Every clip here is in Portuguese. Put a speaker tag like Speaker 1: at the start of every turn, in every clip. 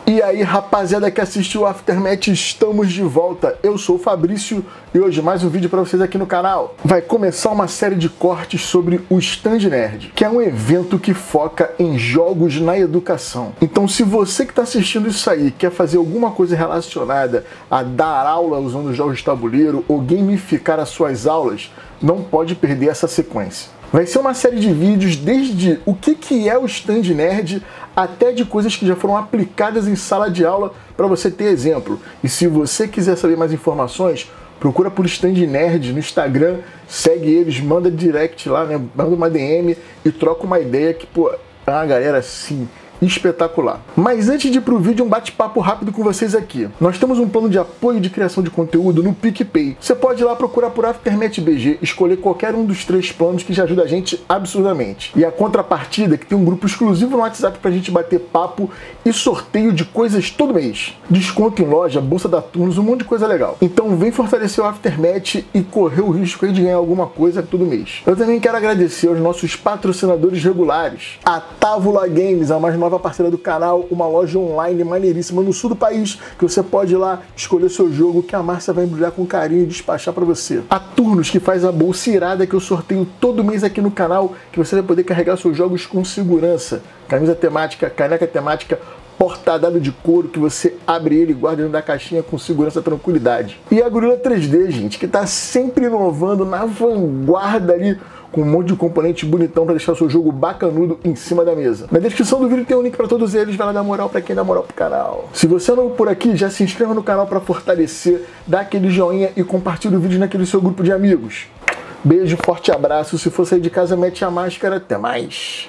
Speaker 1: E aí, rapaziada que assistiu o Aftermath, estamos de volta. Eu sou o Fabrício e hoje mais um vídeo para vocês aqui no canal. Vai começar uma série de cortes sobre o Stand Nerd, que é um evento que foca em jogos na educação. Então, se você que está assistindo isso aí quer fazer alguma coisa relacionada a dar aula usando jogos de tabuleiro ou gamificar as suas aulas, não pode perder essa sequência. Vai ser uma série de vídeos desde o que é o Stand Nerd até de coisas que já foram aplicadas em sala de aula para você ter exemplo. E se você quiser saber mais informações, procura por Stand Nerd no Instagram, segue eles, manda direct lá, né? Manda uma DM e troca uma ideia que, pô, é uma galera assim espetacular. Mas antes de ir pro vídeo, um bate-papo rápido com vocês aqui. Nós temos um plano de apoio de criação de conteúdo no PicPay. Você pode ir lá procurar por Aftermath BG, escolher qualquer um dos 3 planos que já ajuda a gente absurdamente. E a contrapartida é que tem um grupo exclusivo no WhatsApp pra gente bater papo e sorteio de coisas todo mês. Desconto em loja, bolsa da Turnos, um monte de coisa legal. Então vem fortalecer o Aftermath e correr o risco aí de ganhar alguma coisa todo mês. Eu também quero agradecer aos nossos patrocinadores regulares. A Távola Games, a mais nova parceira do canal, uma loja online maneiríssima no sul do país, que você pode ir lá escolher seu jogo, que a Márcia vai embrulhar com carinho e despachar pra você. A Turnos, que faz a bolsa irada que eu sorteio todo mês aqui no canal, que você vai poder carregar seus jogos com segurança. Camisa temática, caneca temática, porta-dado de couro, que você abre ele e guarda dentro da caixinha com segurança e tranquilidade. E a Gorilla 3D, gente, que tá sempre inovando na vanguarda ali, com um monte de componente bonitão para deixar o seu jogo bacanudo em cima da mesa. Na descrição do vídeo tem um link para todos eles, vai lá dar moral para quem dá moral pro canal. Se você é novo por aqui, já se inscreva no canal para fortalecer, dá aquele joinha e compartilha o vídeo naquele seu grupo de amigos. Beijo, forte abraço, se for sair de casa, mete a máscara, até mais.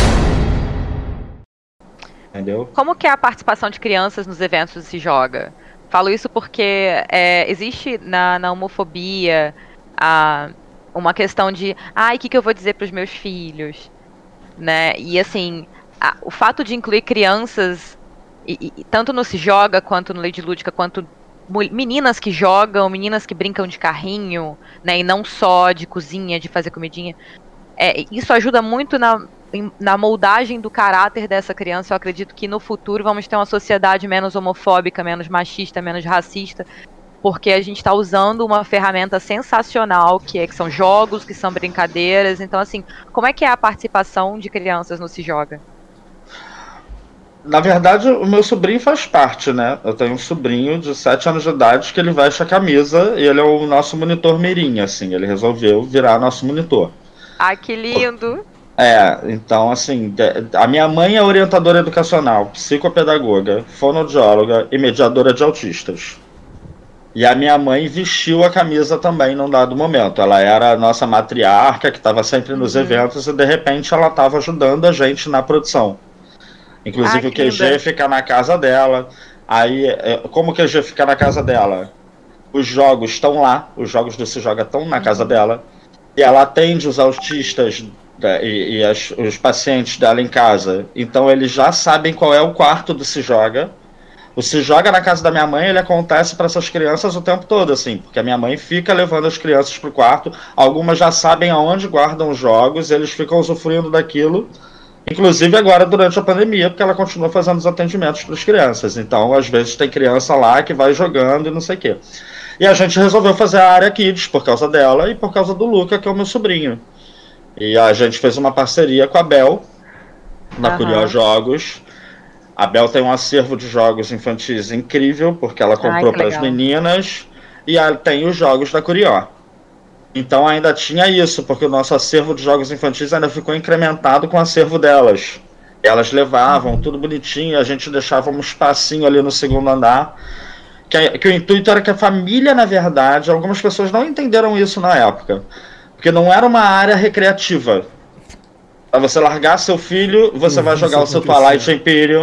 Speaker 2: Entendeu?
Speaker 3: Como que é a participação de crianças nos eventos do Se Joga? Falo isso porque existe na homofobia uma questão de o que eu vou dizer para os meus filhos, né? E assim, o fato de incluir crianças, tanto no Se Joga, quanto no Lady Lúdica, quanto meninas que jogam, meninas que brincam de carrinho, né? E não só de cozinha, de fazer comidinha, isso ajuda muito na moldagem do caráter dessa criança. Eu acredito que no futuro vamos ter uma sociedade menos homofóbica, menos machista, menos racista, porque a gente está usando uma ferramenta sensacional, que são jogos, que são brincadeiras. Então, assim, como é que é a participação de crianças no Se Joga?
Speaker 2: Na verdade, o meu sobrinho faz parte, né? Eu tenho um sobrinho de 7 anos de idade que ele veste a camisa e ele é o nosso monitor mirim, assim. Ele resolveu virar nosso monitor.
Speaker 3: Ai, que lindo!
Speaker 2: Então, assim, a minha mãe é orientadora educacional, psicopedagoga, fonoaudióloga e mediadora de autistas. E a minha mãe vestiu a camisa também num dado momento. Ela era a nossa matriarca, que estava sempre nos eventos, e de repente ela estava ajudando a gente na produção. Inclusive o QG fica na casa dela. Aí, como o QG fica na casa dela? Os jogos estão lá, os jogos do Se Joga estão na casa dela. E ela atende os autistas e os pacientes dela em casa. Então eles já sabem qual é o quarto do Se Joga. O Se Joga na casa da minha mãe, ele acontece para essas crianças o tempo todo, assim, porque a minha mãe fica levando as crianças pro quarto, algumas já sabem aonde guardam os jogos, eles ficam usufruindo daquilo, inclusive agora durante a pandemia, porque ela continua fazendo os atendimentos para as crianças. Então, às vezes tem criança lá que vai jogando e não sei o quê. E a gente resolveu fazer a área Kids por causa dela e por causa do Luca, que é o meu sobrinho. E a gente fez uma parceria com a Bel, da Curió Jogos. A Bel tem um acervo de jogos infantis incrível, porque ela comprou para as meninas, e ela tem os jogos da Curió. Então ainda tinha isso, porque o nosso acervo de jogos infantis ainda ficou incrementado com o acervo delas. Elas levavam tudo bonitinho, a gente deixava um espacinho ali no segundo andar, que o intuito era que a família, na verdade, algumas pessoas não entenderam isso na época, porque não era uma área recreativa. Para você largar seu filho, você vai jogar o seu Twilight Imperium.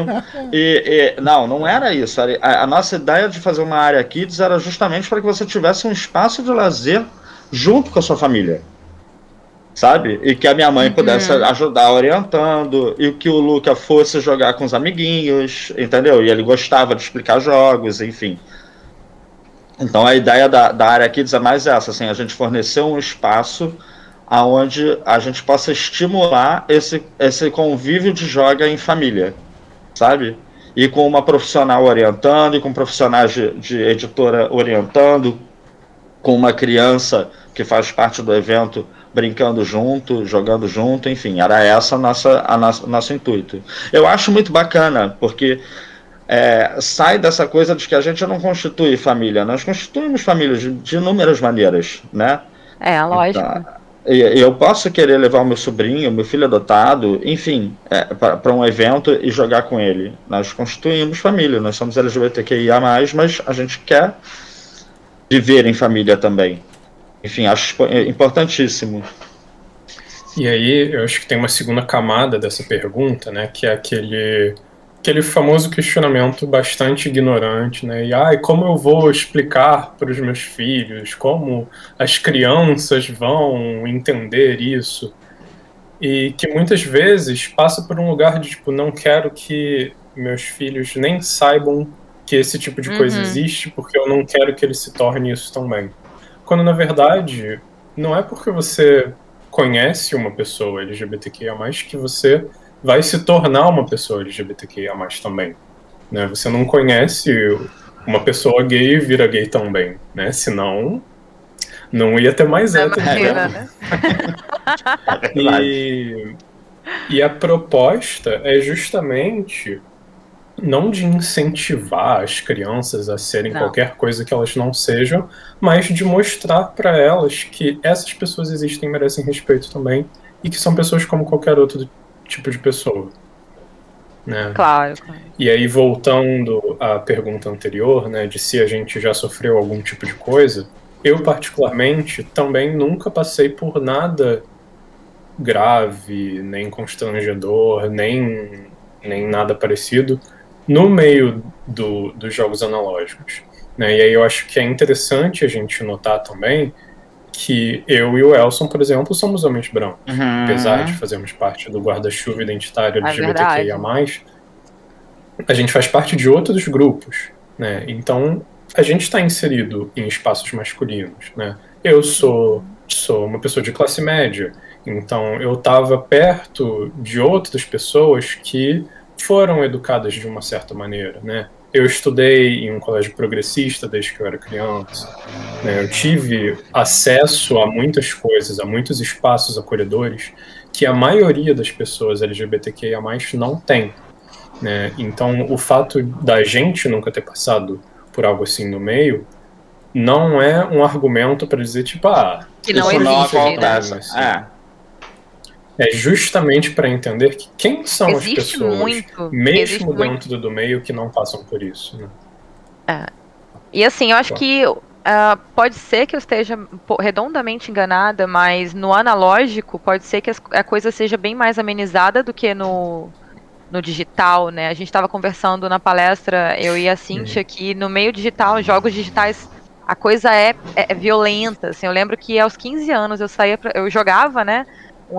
Speaker 2: Não era isso. A nossa ideia de fazer uma área Kids era justamente para que você tivesse um espaço de lazer junto com a sua família. Sabe? E que a minha mãe pudesse ajudar orientando, e que o Luca fosse jogar com os amiguinhos, entendeu? E ele gostava de explicar jogos, enfim. Então a ideia da área Kids é mais essa, assim, a gente fornecer um espaço aonde a gente possa estimular esse convívio de joga em família, sabe? e com uma profissional orientando, e com profissionais de editora orientando, com uma criança que faz parte do evento brincando junto, jogando junto, enfim, era essa nosso intuito. Eu acho muito bacana, porque sai dessa coisa de que a gente não constitui família, nós constituímos famílias de inúmeras maneiras, né?
Speaker 3: Lógico.
Speaker 2: Então, eu posso querer levar o meu sobrinho, meu filho adotado, enfim, para um evento e jogar com ele. Nós constituímos família, nós somos LGBTQIA+, mas a gente quer viver em família também. Enfim, acho importantíssimo.
Speaker 4: E aí, eu acho que tem uma segunda camada dessa pergunta, né, que é aquele famoso questionamento bastante ignorante, né? E como eu vou explicar para os meus filhos, como as crianças vão entender isso? E que muitas vezes passa por um lugar de, tipo, não quero que meus filhos nem saibam que esse tipo de coisa existe, porque eu não quero que eles se tornem isso também. Quando, na verdade, não é porque você conhece uma pessoa LGBTQIA+, que você vai se tornar uma pessoa LGBTQIA+, também, né? Você não conhece uma pessoa gay e vira gay também, né? Senão, não ia ter mais hétero.
Speaker 3: Né?
Speaker 4: E a proposta é justamente não de incentivar as crianças a serem qualquer coisa que elas não sejam, mas de mostrar para elas que essas pessoas existem e merecem respeito também, e que são pessoas como qualquer outro tipo de pessoa, né?
Speaker 3: Claro.
Speaker 4: E aí, voltando à pergunta anterior, né, de se a gente já sofreu algum tipo de coisa, eu particularmente também nunca passei por nada grave, nem constrangedor, nem nada parecido no meio dos jogos analógicos, né? E aí eu acho que é interessante a gente notar também que eu e o Elson, por exemplo, somos homens brancos. Apesar de fazermos parte do guarda-chuva identitário LGBTQIA+, a gente faz parte de outros grupos, né? Então, a gente está inserido em espaços masculinos, né? Eu sou uma pessoa de classe média, então eu estava perto de outras pessoas que foram educadas de uma certa maneira, né? Eu estudei em um colégio progressista desde que eu era criança, né? Eu tive acesso a muitas coisas, a muitos espaços acolhedores que a maioria das pessoas LGBTQIA+, não tem, né? Então, o fato da gente nunca ter passado por algo assim no meio não é um argumento para dizer, tipo,
Speaker 3: que não existe,
Speaker 4: né? É justamente para entender que quem são as pessoas, mesmo dentro do meio, que não passam por isso, né?
Speaker 3: E assim, eu acho que pode ser que eu esteja redondamente enganada, mas no analógico pode ser que a coisa seja bem mais amenizada do que no digital, né? A gente estava conversando na palestra, eu e a Cíntia, que no meio digital, jogos digitais, a coisa é violenta, assim. Eu lembro que aos 15 anos eu jogava, né, um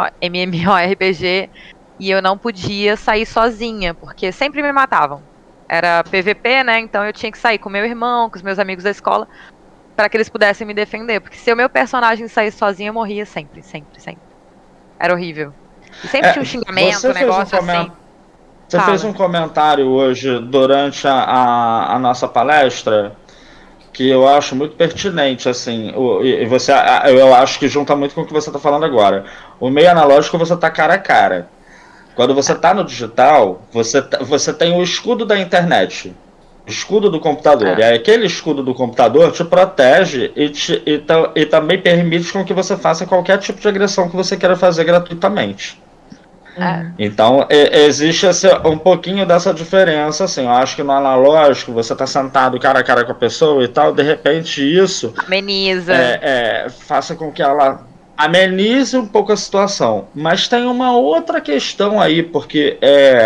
Speaker 3: MMORPG, e eu não podia sair sozinha, porque sempre me matavam. Era PVP, né, então eu tinha que sair com meu irmão, com os meus amigos da escola, para que eles pudessem me defender, porque se o meu personagem saísse sozinho, eu morria sempre. Era horrível. E sempre tinha um xingamento, um negócio assim.
Speaker 2: Você fez um comentário hoje, durante a nossa palestra, que eu acho muito pertinente, assim, eu acho que junta muito com o que você está falando agora. O meio analógico, você está cara a cara. Quando você está no digital, você tem o escudo da internet, o escudo do computador. E aí, aquele escudo do computador te protege e também permite com que você faça qualquer tipo de agressão que você queira fazer gratuitamente. Então, existe um pouquinho dessa diferença, assim. Eu acho que no analógico, você tá sentado cara a cara com a pessoa e tal, de repente isso
Speaker 3: ameniza.
Speaker 2: Faça com que ela amenize um pouco a situação. Mas tem uma outra questão aí, porque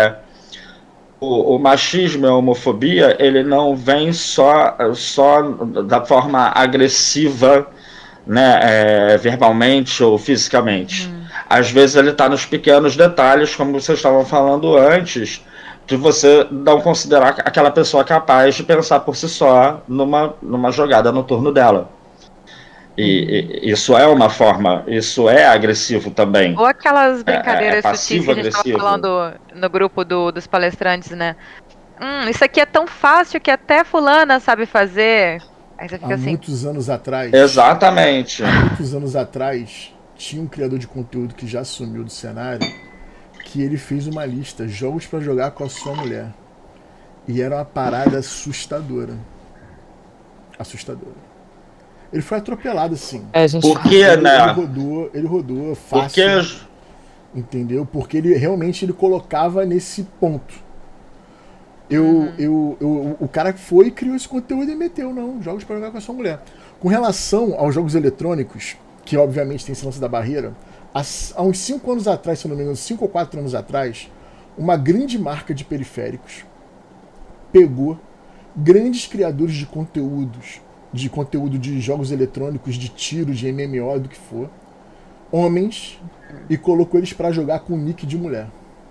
Speaker 2: o machismo e a homofobia, ele não vem só da forma agressiva, né, verbalmente ou fisicamente. Às vezes ele está nos pequenos detalhes, como vocês estavam falando antes, de você não considerar aquela pessoa capaz de pensar por si só numa jogada no turno dela. E isso é uma forma, isso é agressivo também.
Speaker 3: Ou aquelas brincadeiras sutis que a gente estava falando no grupo dos palestrantes, né? Isso aqui é tão fácil que até fulana sabe fazer. Aí você fica
Speaker 1: Há
Speaker 3: assim.
Speaker 1: muitos anos atrás.
Speaker 2: Exatamente.
Speaker 1: Há muitos anos atrás, tinha um criador de conteúdo que já sumiu do cenário, que ele fez uma lista, jogos pra jogar com a sua mulher. E era uma parada assustadora. Assustadora. Ele foi atropelado, assim.
Speaker 5: Gente...
Speaker 2: Por quê, né?
Speaker 1: Ele rodou fácil.
Speaker 2: Porque...
Speaker 1: Entendeu? Porque ele realmente ele colocava nesse ponto. O cara foi e criou esse conteúdo e meteu, não, jogos para jogar com a sua mulher. Com relação aos jogos eletrônicos, que obviamente tem esse lance da barreira, há uns 5 anos atrás, se não me engano, 5 ou 4 anos atrás, uma grande marca de periféricos pegou grandes criadores de conteúdo de jogos eletrônicos, de tiro, de MMO, do que for, homens, e colocou eles para jogar com nick de mulher.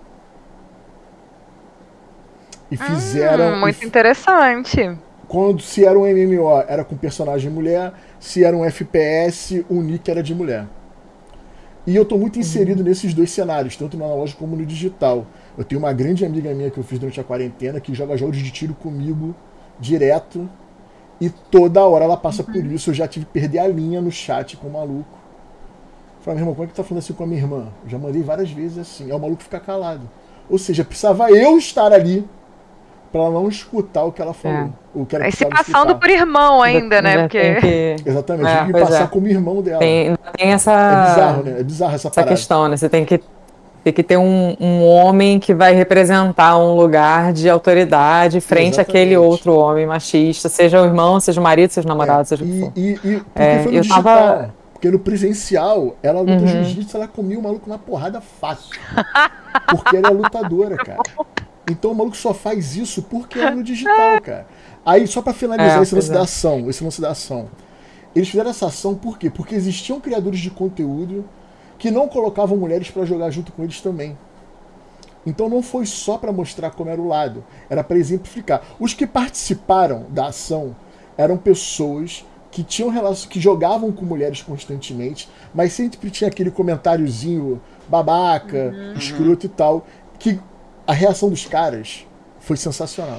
Speaker 1: E fizeram...
Speaker 3: Muito interessante.
Speaker 1: Se era um MMO, era com personagem mulher. Se era um FPS, o nick era de mulher. E eu tô muito inserido nesses dois cenários, tanto no analógico como no digital. Eu tenho uma grande amiga minha que eu fiz durante a quarentena, que joga jogos de tiro comigo, direto. E toda hora ela passa por isso. Eu já tive que perder a linha no chat com o maluco. Falei, meu irmão, como é que tá falando assim com a minha irmã? Eu já mandei várias vezes assim. É o maluco ficar calado. Ou seja, precisava eu estar ali pra ela não escutar o que ela falou.
Speaker 3: Aí se passando por irmão ainda, né? Porque...
Speaker 1: Exatamente, tem que passar como irmão dela.
Speaker 5: Tem essa...
Speaker 1: É bizarro, né? É bizarro essa parada.
Speaker 5: Questão, né? Você tem que ter um homem que vai representar um lugar de autoridade frente àquele outro homem machista, seja o irmão, seja o marido, seja o namorado, seja o que for.
Speaker 1: Porque foi no digital. Porque no presencial, ela luta jiu-jitsu, ela comia o maluco na porrada fácil. Porque ela é lutadora, cara. Então o maluco só faz isso porque é no digital, cara. Aí, só pra finalizar esse lance da ação. Eles fizeram essa ação por quê? Porque existiam criadores de conteúdo que não colocavam mulheres pra jogar junto com eles também. Então não foi só pra mostrar como era o lado, era pra exemplificar. Os que participaram da ação eram pessoas que tinham relação, que jogavam com mulheres constantemente, mas sempre tinha aquele comentáriozinho babaca, escroto e tal, que a reação dos caras foi sensacional.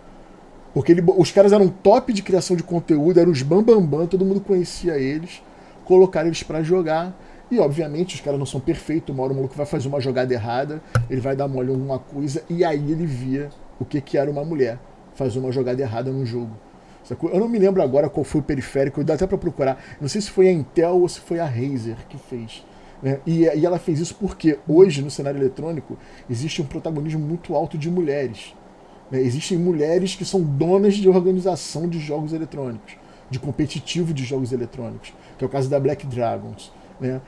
Speaker 1: Porque os caras eram top de criação de conteúdo, eram os bambambam, todo mundo conhecia eles, colocaram eles pra jogar. E obviamente os caras não são perfeitos, uma hora o maluco vai fazer uma jogada errada, ele vai dar mole em alguma coisa, e aí ele via o que era uma mulher fazer uma jogada errada num jogo. Eu não me lembro agora qual foi o periférico, dá até pra procurar. Não sei se foi a Intel ou se foi a Razer que fez. Né? E ela fez isso porque hoje, no cenário eletrônico, existe um protagonismo muito alto de mulheres. Né? Existem mulheres que são donas de organização de jogos eletrônicos, de competitivo de jogos eletrônicos, que é o caso da Black Dragons. Né?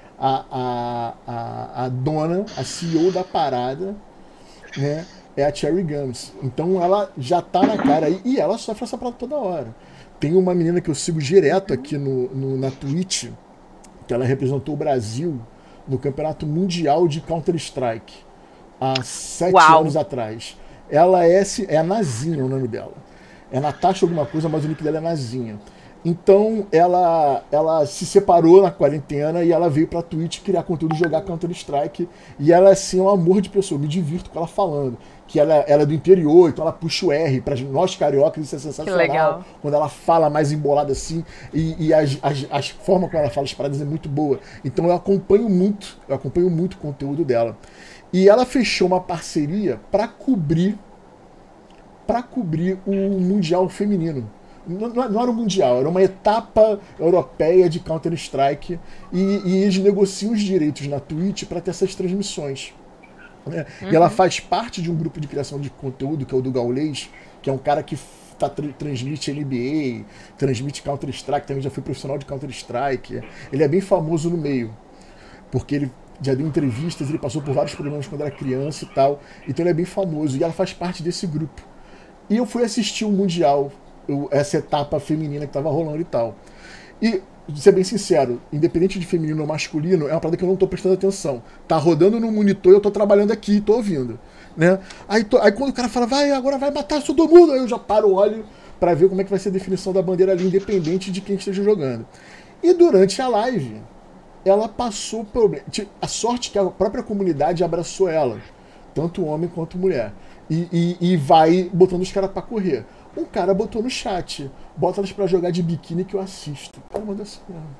Speaker 1: A dona, a CEO da parada, né? É a Cherry Gums. Então ela já tá na cara aí e ela sofre essa parada toda hora. Tem uma menina que eu sigo direto aqui na Twitch, que ela representou o Brasil no Campeonato Mundial de Counter-Strike há 7 anos atrás. Ela é a Nazinha, o nome dela. É Natasha alguma coisa, mas o nick dela é Nazinha. Então ela se separou na quarentena e ela veio pra Twitch criar conteúdo e jogar Counter-Strike. E ela assim, é um amor de pessoa, me divirto com ela falando. Que ela é do interior, então ela puxa o R. Pra nós cariocas isso é sensacional.
Speaker 3: Que legal.
Speaker 1: Quando ela fala mais embolada assim. E a forma como ela fala as paradas é muito boa. Então eu acompanho muito o conteúdo dela. E ela fechou uma parceria pra cobrir o Mundial Feminino. Não era um mundial, era uma etapa europeia de Counter-Strike e eles negociam os direitos na Twitch para ter essas transmissões. Né? E ela faz parte de um grupo de criação de conteúdo, que é o do Gaulês, que é um cara que transmite NBA, transmite Counter-Strike, também já foi profissional de Counter-Strike. Ele é bem famoso no meio, porque ele já deu entrevistas, ele passou por vários problemas quando era criança e tal, então ele é bem famoso e ela faz parte desse grupo. E eu fui assistir o Mundial, essa etapa feminina que tava rolando e tal. E, de ser bem sincero, independente de feminino ou masculino, é uma parada que eu não tô prestando atenção. Tá rodando no monitor e eu tô trabalhando aqui e tô ouvindo. Né? Aí quando o cara fala, agora vai matar todo mundo, aí eu já paro, olho pra ver como é que vai ser a definição da bandeira ali, independente de quem esteja jogando. E durante a live, ela passou problema. A sorte que a própria comunidade abraçou ela, tanto homem quanto mulher. E vai botando os caras pra correr. Um cara botou no chat, bota elas pra jogar de biquíni que eu assisto. O cara mandou assim mesmo.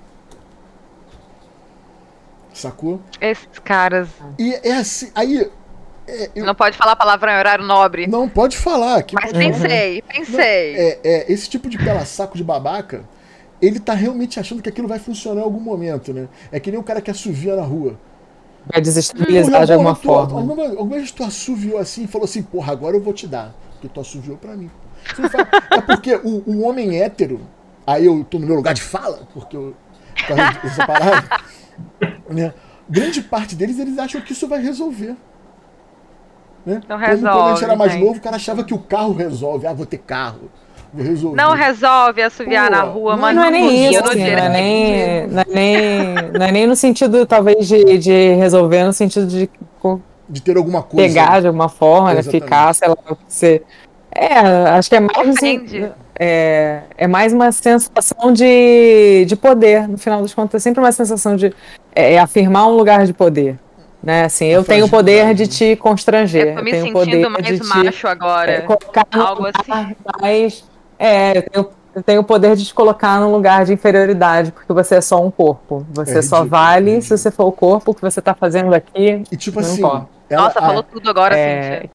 Speaker 1: Sacou?
Speaker 3: Esses caras.
Speaker 1: E é assim, aí...
Speaker 3: Não pode falar palavrão em horário nobre.
Speaker 1: Não pode falar.
Speaker 3: Mas pensei.
Speaker 1: Esse tipo de pela-saco de babaca, ele tá realmente achando que aquilo vai funcionar em algum momento, né? É que nem o cara que assovia na rua.
Speaker 5: Vai desestabilizar de alguma forma.
Speaker 1: Alguma vez tu assoviou assim e falou assim, porra, agora eu vou te dar. Porque tu assoviou pra mim. Você fala, é porque o homem hétero, aí eu tô no meu lugar de fala, porque eu tô separado, né? Grande parte deles, eles acham que isso vai resolver. Né?
Speaker 3: Não resolve.
Speaker 1: Quando a gente era mais
Speaker 3: né?
Speaker 1: novo, o cara achava que o carro resolve. Ah, vou ter carro. Vou resolver.
Speaker 3: Não resolve assoviar na rua,
Speaker 1: não,
Speaker 3: mas
Speaker 5: Não é nem isso, assim, não é nem no sentido, talvez, de resolver, no sentido
Speaker 1: de ter alguma coisa.
Speaker 5: pegar de alguma forma, né, ficar, sei lá, o que você... acho que é mais assim, é mais uma sensação de poder, no final das contas, é sempre uma sensação de afirmar um lugar de poder. Né, assim, eu tenho o poder de te constranger.
Speaker 3: Eu tô me
Speaker 5: tenho
Speaker 3: sentindo
Speaker 5: poder
Speaker 3: mais macho agora.
Speaker 5: Colocar
Speaker 3: algo assim.
Speaker 5: Mas, eu tenho o poder de te colocar num lugar de inferioridade, porque você é só um corpo. Você só vale se você for o corpo que você tá fazendo aqui.
Speaker 1: E tipo
Speaker 5: não
Speaker 1: assim.
Speaker 5: importa.
Speaker 3: Nossa, falou tudo agora, Cíntia.